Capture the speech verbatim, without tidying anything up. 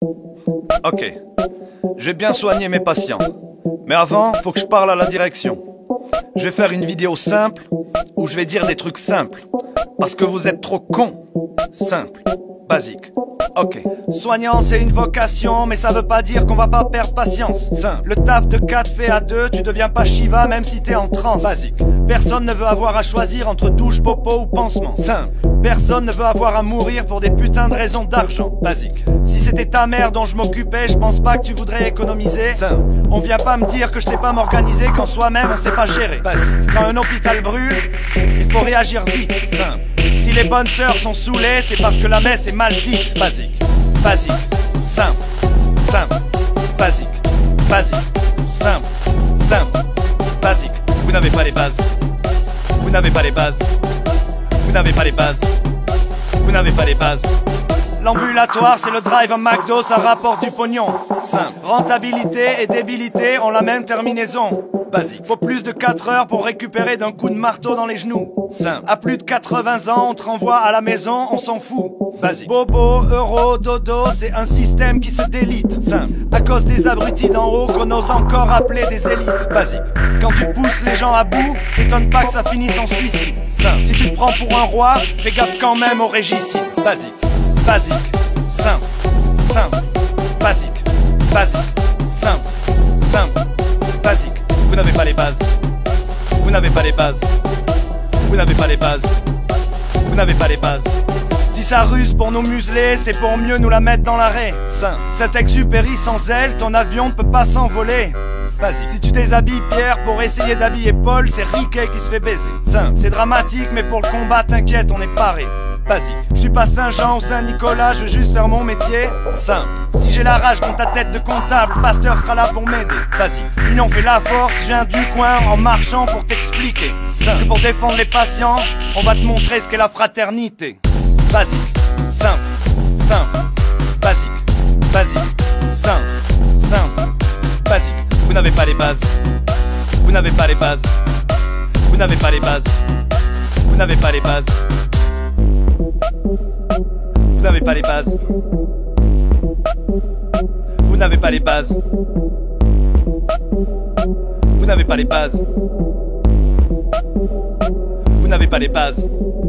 Ok, je vais bien soigner mes patients. Mais avant, faut que je parle à la direction. Je vais faire une vidéo simple où je vais dire des trucs simples. Parce que vous êtes trop cons. Simple, basique. Ok. Soignant, c'est une vocation, mais ça veut pas dire qu'on va pas perdre patience. Simple. Le taf de quatre fait à deux, tu deviens pas Shiva même si t'es en transe. Basique. Personne ne veut avoir à choisir entre douche, popo ou pansement. Simple. Personne ne veut avoir à mourir pour des putains de raisons d'argent. Basique. Si c'était ta mère dont je m'occupais, je pense pas que tu voudrais économiser. Simple. On vient pas me dire que je sais pas m'organiser quand soi-même on sait pas gérer. Basique. Quand un hôpital brûle, il faut réagir vite. Simple. Si les bonnes sœurs sont saoulées, c'est parce que la messe est mal dite. Basique, basique, simple, simple, basique, basique, simple, simple, basique. Vous n'avez pas les bases. Vous n'avez pas les bases. Vous n'avez pas les bases. Vous n'avez pas les bases. L'ambulatoire, c'est le drive à McDo, ça rapporte du pognon. Simple. Rentabilité et débilité ont la même terminaison. Basique. Faut plus de quatre heures pour récupérer d'un coup de marteau dans les genoux. Simple. À plus de quatre-vingts ans, on te renvoie à la maison, on s'en fout. Basique. Bobo, euro, dodo, c'est un système qui se délite. Simple. À cause des abrutis d'en haut qu'on ose encore appeler des élites. Basique. Quand tu pousses les gens à bout, t'étonnes pas que ça finisse en suicide. Simple. Si tu te prends pour un roi, fais gaffe quand même au régicide. Basique. Basique, simple, simple, basique, basique, simple, simple, basique. Vous n'avez pas les bases. Vous n'avez pas les bases. Vous n'avez pas les bases. Vous n'avez pas les bases. Si ça ruse pour nous museler, c'est pour mieux nous la mettre dans l'arrêt. Simple. Cet exupéry sans elle, ton avion ne peut pas s'envoler. Vas-y. Si tu déshabilles Pierre pour essayer d'habiller Paul, c'est Riquet qui se fait baiser. Simple. C'est dramatique, mais pour le combat, t'inquiète, on est paré. Basique. Je suis pas Saint-Jean ou Saint-Nicolas, je veux juste faire mon métier. Simple. Si j'ai la rage dans ta tête de comptable, Pasteur sera là pour m'aider. Basique. L'union fait la force, je viens du coin en marchant pour t'expliquer. Simple. Que pour défendre les patients, on va te montrer ce qu'est la fraternité. Basique. Simple. Simple. Basique. Basique. Simple. Simple. Basique. Vous n'avez pas les bases. Vous n'avez pas les bases. Vous n'avez pas les bases. Vous n'avez pas les bases. Vous n'avez pas les bases. Vous n'avez pas les bases. Vous n'avez pas les bases. Vous n'avez pas les bases.